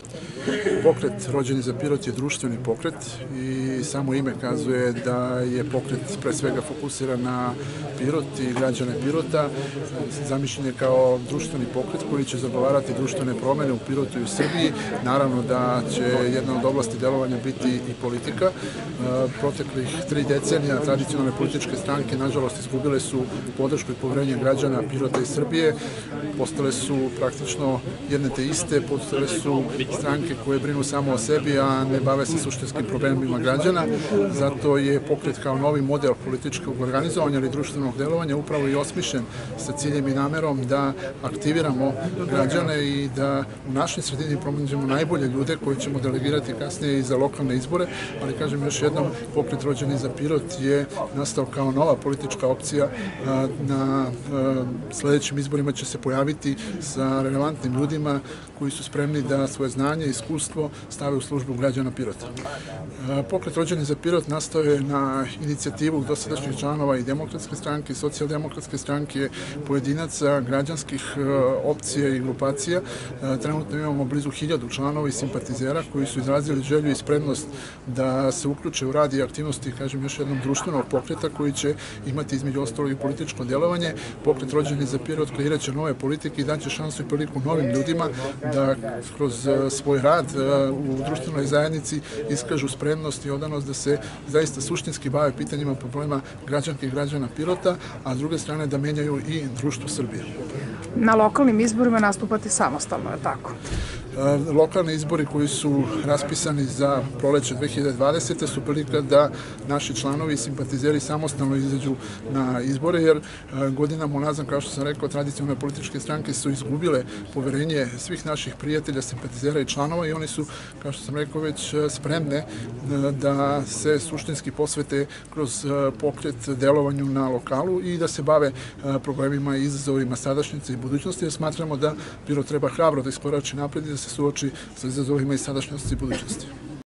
Pokret Rođeni za Pirot je društveni pokret i samo ime kazuje da je pokret pre svega fokusiran na Pirot i građane Pirota. Zamišljen je kao društveni pokret koji će zagovarati društvene promene u Pirotu i u Srbiji. Naravno da će jedna od oblasti delovanja biti i politika. Proteklih 3 decenija tradicionalne političke stranke nažalost izgubile su podršku i poverenje građana Pirota i Srbije. Postale su praktično jedne te iste, postale su stranke koje brinu samo o sebi, a ne bave se suštinskim problemima građana. Zato je pokret kao novi model političkog organizovanja ili društvenog delovanja upravo i osmišljen sa ciljem i namerom da aktiviramo građane i da u našoj sredini pronađemo najbolje ljude koji ćemo delegirati kasnije i za lokalne izbore, ali kažem još jednom, pokret Rođeni za Pirot je nastao kao nova politička opcija. Na sledećim izborima će se pojaviti sa relevantnim ljudima koji su spremni da svoje znanje i iskustvo stave u službu građana Pirota. Pokret Rođeni za Pirot nastao je na inicijativu dosadašnjih članova i Demokratske stranke, i Socijaldemokratske stranke, pojedinaca, građanskih opcija i grupacija. Trenutno imamo blizu 1000 članova i simpatizera koji su izrazili želju i spremnost da se uključe u rad i aktivnosti, kažem još jednom, društvenog pokreta koji će imati između ostalog i političko delovanje. Pokret Rođeni za Pirot kreirat će nove politike i daće šansu i priliku novim ljudima da kroz svoj rad u društvenoj zajednici iskažu spremnost i odanost da se zaista suštinski bave pitanjima problema građanki i građana Pirota, a s druge strane da menjaju i društvo Srbije. Na lokalnim izborima nastupate samostalno, je tako? Lokalni izbori koji su raspisani za proleće 2020. su prilika da naši članovi i simpatizeri samostalno izađu na izbore, jer godinama unazad, kao što sam rekao, tradicionalne političke stranke su izgubile poverenje svih naših prijatelja, simpatizera i članova i oni su, kao što sam rekao, već spremne da se suštinski posvete kroz pokret delovanju na lokalu i da se bave problemima i izazovima sadašnjice i budućnosti, jer smatramo da Pirot treba hrabro da iskorači napred i da se suoči sa izazovima i sadašnjosti i budućnosti.